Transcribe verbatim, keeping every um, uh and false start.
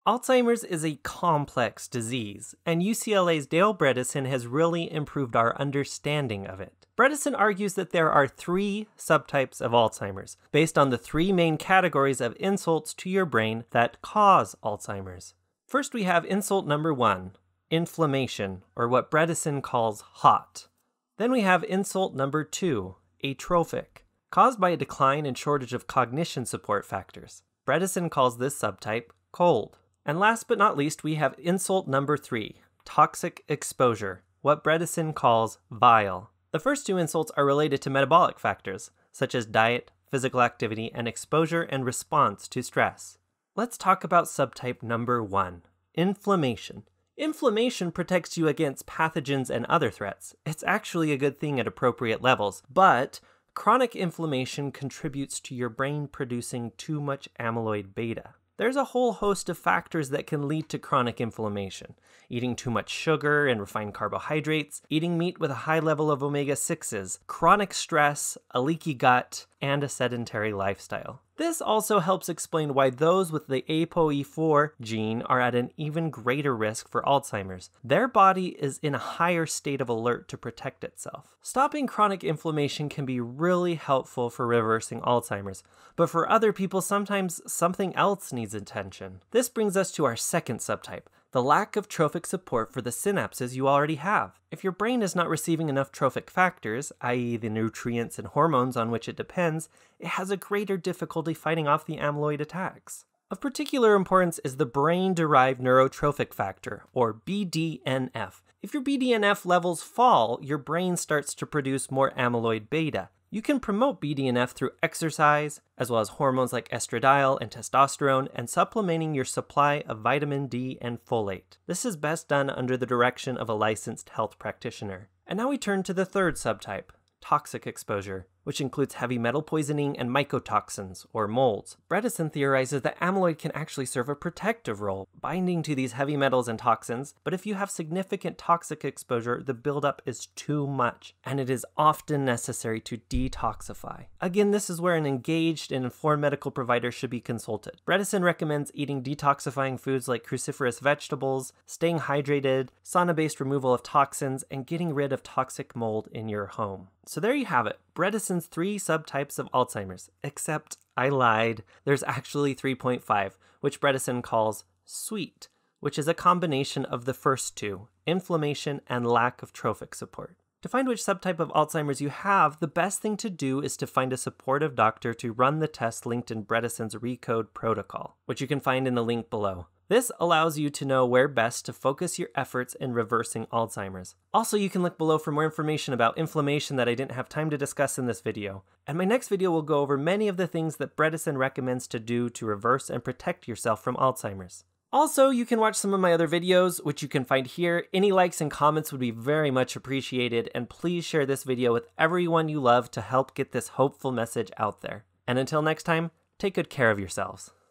Alzheimer's is a complex disease, and U C L A's Dale Bredesen has really improved our understanding of it. Bredesen argues that there are three subtypes of Alzheimer's, based on the three main categories of insults to your brain that cause Alzheimer's. First, we have insult number one, inflammation, or what Bredesen calls hot. Then we have insult number two, atrophic, caused by a decline and shortage of cognition support factors. Bredesen calls this subtype cold. And last but not least, we have insult number three, toxic exposure, what Bredesen calls vile. The first two insults are related to metabolic factors, such as diet, physical activity, and exposure and response to stress. Let's talk about subtype number one, inflammation. Inflammation protects you against pathogens and other threats. It's actually a good thing at appropriate levels, but chronic inflammation contributes to your brain producing too much amyloid beta. There's a whole host of factors that can lead to chronic inflammation. Eating too much sugar and refined carbohydrates, eating meat with a high level of omega sixes, chronic stress, a leaky gut, and a sedentary lifestyle. This also helps explain why those with the A P O E four gene are at an even greater risk for Alzheimer's. Their body is in a higher state of alert to protect itself. Stopping chronic inflammation can be really helpful for reversing Alzheimer's, but for other people, sometimes something else needs attention. This brings us to our second subtype, the lack of trophic support for the synapses you already have. If your brain is not receiving enough trophic factors, that is the nutrients and hormones on which it depends, it has a greater difficulty fighting off the amyloid attacks. Of particular importance is the brain-derived neurotrophic factor, or B D N F. If your B D N F levels fall, your brain starts to produce more amyloid beta. You can promote B D N F through exercise, as well as hormones like estradiol and testosterone, and supplementing your supply of vitamin D and folate. This is best done under the direction of a licensed health practitioner. And now we turn to the third subtype, toxic exposure, which includes heavy metal poisoning and mycotoxins, or molds. Bredesen theorizes that amyloid can actually serve a protective role, binding to these heavy metals and toxins, but if you have significant toxic exposure, the buildup is too much, and it is often necessary to detoxify. Again, this is where an engaged and informed medical provider should be consulted. Bredesen recommends eating detoxifying foods like cruciferous vegetables, staying hydrated, sauna-based removal of toxins, and getting rid of toxic mold in your home. So there you have it, Bredesen's three subtypes of Alzheimer's, except I lied. There's actually three point five, which Bredesen calls sweet, which is a combination of the first two, inflammation and lack of trophic support. To find which subtype of Alzheimer's you have, the best thing to do is to find a supportive doctor to run the test linked in Bredesen's Recode protocol, which you can find in the link below. This allows you to know where best to focus your efforts in reversing Alzheimer's. Also, you can look below for more information about inflammation that I didn't have time to discuss in this video. And my next video will go over many of the things that Bredesen recommends to do to reverse and protect yourself from Alzheimer's. Also, you can watch some of my other videos, which you can find here. Any likes and comments would be very much appreciated, and please share this video with everyone you love to help get this hopeful message out there. And until next time, take good care of yourselves.